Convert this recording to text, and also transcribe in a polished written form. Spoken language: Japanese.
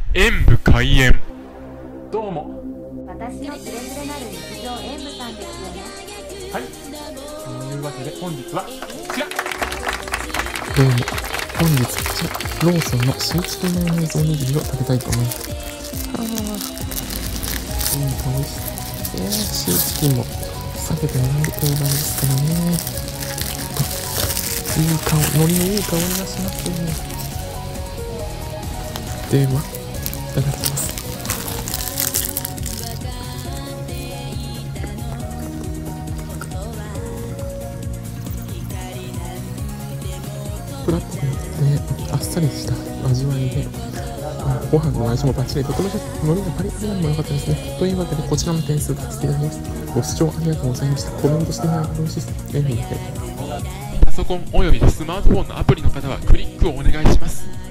演武開演。どうも。 私のつれづれなる日常演武さんですよね。 はい。というわけで本日はこちら。 どうも、本日こちらローソンのシーチキンマヨネーズおにぎりを食べたいと思います。いい香りして、シーチキンも避けてもらう定番ですからね。いい香り、海苔のいい香りがしますね。では、いただきます。フラットであっさりした味わいで、ご飯の味もバッチリ、とても海苔がパリパリなのも良かったですね。というわけでこちらの点数とさせていただきます。ご視聴ありがとうございました。コメントしていただけると嬉しいです。 パソコンおよびスマートフォンのアプリの方はクリックをお願いします。